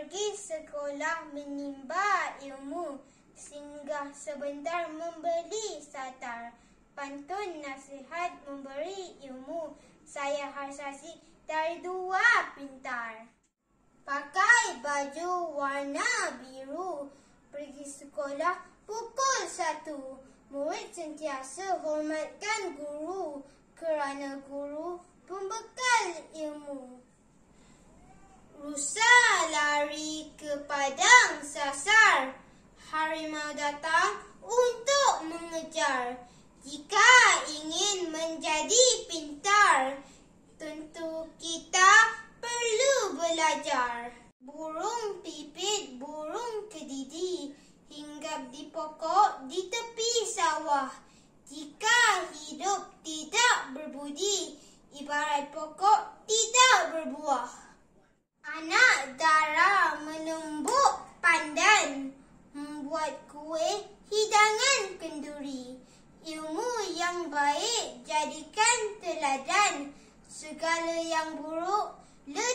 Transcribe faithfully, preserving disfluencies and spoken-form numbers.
pergi sekolah menimba ilmu, singgah sebentar membeli satar. Pantun nasihat memberi ilmu, saya Haziq dari dua pintar. Pakai baju warna biru, pergi sekolah pukul satu. Murid sentiasa hormatkan guru, kerana guru pembekal ilmu. Rusa lari ke padang sasar, harimau datang untuk mengejar. Jika ingin menjadi pintar, tentu kita perlu belajar. Burung pipit, burung kedidi, hinggap di pokok di tepi sawah. Jika hidup tidak berbudi, ibarat pokok tidak berbuah. Anak dara menumbuk pandan, membuat kuih hidangan kenduri. Ilmu yang baik jadikan teladan, segala yang buruk